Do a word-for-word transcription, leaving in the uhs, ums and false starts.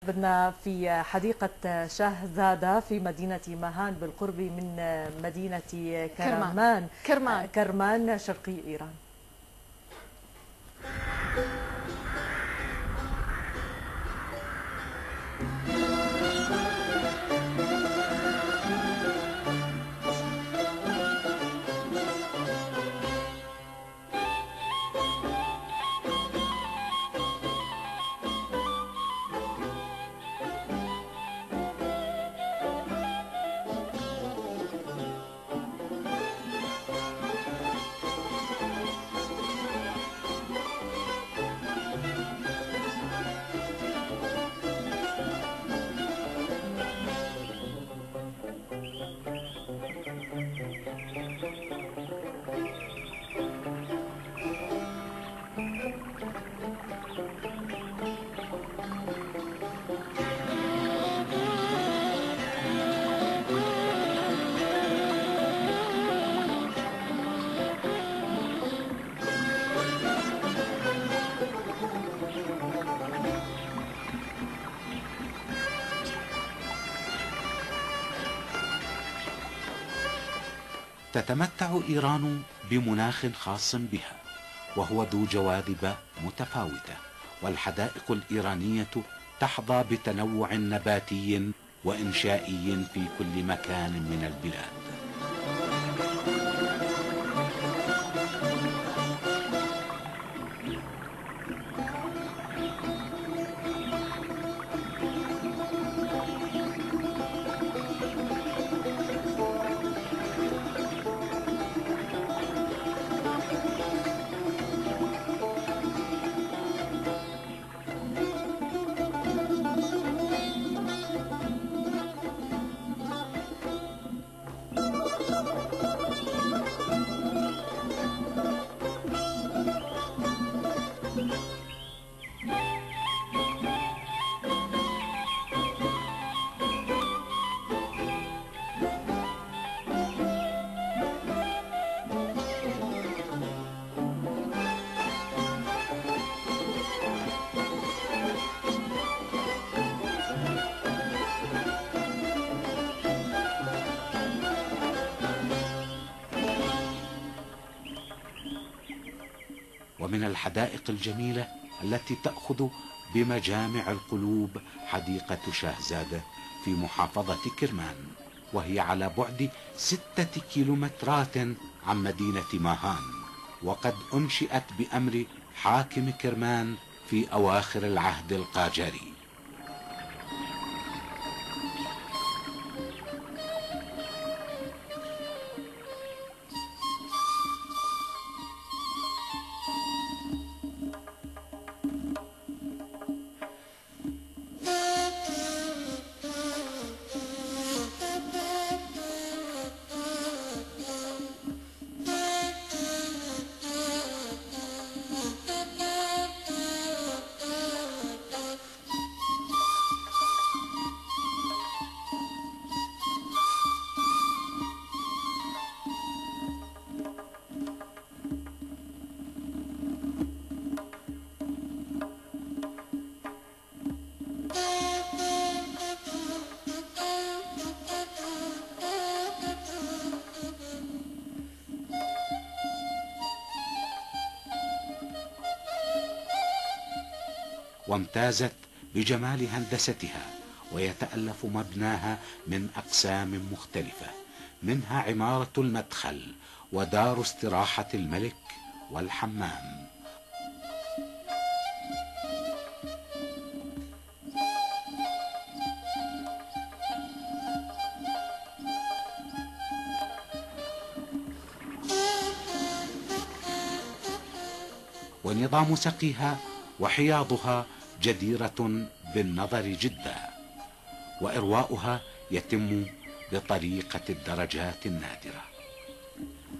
بدنا في حديقة شاهزادة في مدينة ماهان بالقرب من مدينة كرمان كرمان كرمان شرقي إيران. تتمتع إيران بمناخ خاص بها وهو ذو جواذب متفاوتة، والحدائق الإيرانية تحظى بتنوع نباتي وإنشائي في كل مكان من البلاد. ومن الحدائق الجميلة التي تأخذ بمجامع القلوب حديقة شاهزادة في محافظة كرمان، وهي على بعد ستة كيلومترات عن مدينة ماهان، وقد أنشئت بأمر حاكم كرمان في أواخر العهد القاجاري. وامتازت بجمال هندستها، ويتألف مبناها من أقسام مختلفة، منها عمارة المدخل ودار استراحة الملك والحمام. ونظام سقيها وحياضها جديرة بالنظر جدا، وإرواؤها يتم بطريقة الدرجات النادرة.